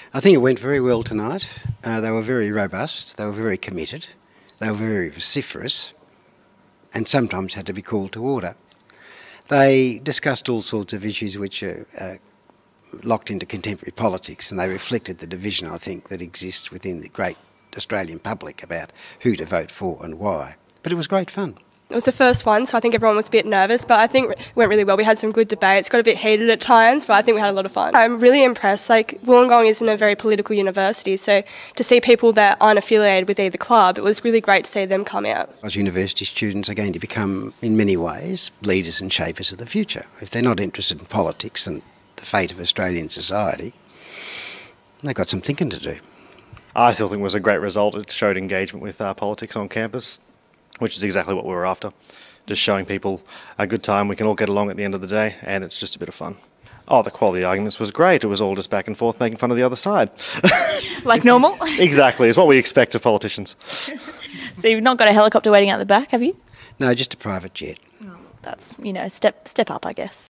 I think it went very well tonight. They were very robust, they were very committed, they were very vociferous, and sometimes had to be called to order. They discussed all sorts of issues which are locked into contemporary politics, and they reflected the division, I think, that exists within the great Australian public about who to vote for and why. But it was great fun. It was the first one, so I think everyone was a bit nervous, but I think it went really well. We had some good debates, got a bit heated at times, but I think we had a lot of fun. I'm really impressed. Wollongong isn't a very political university, so to see people that aren't affiliated with either club, it was really great to see them come out. As university students are going to become, in many ways, leaders and shapers of the future. If they're not interested in politics and the fate of Australian society, they've got some thinking to do. I still think it was a great result. It showed engagement with politics on campus, which is exactly what we were after. Just showing people a good time, we can all get along at the end of the day, and it's just a bit of fun. Oh, the quality arguments was great. It was all just back and forth, making fun of the other side. Like normal? Exactly, it's what we expect of politicians. So you've not got a helicopter waiting out the back, have you? No, just a private jet. That's, step up, I guess.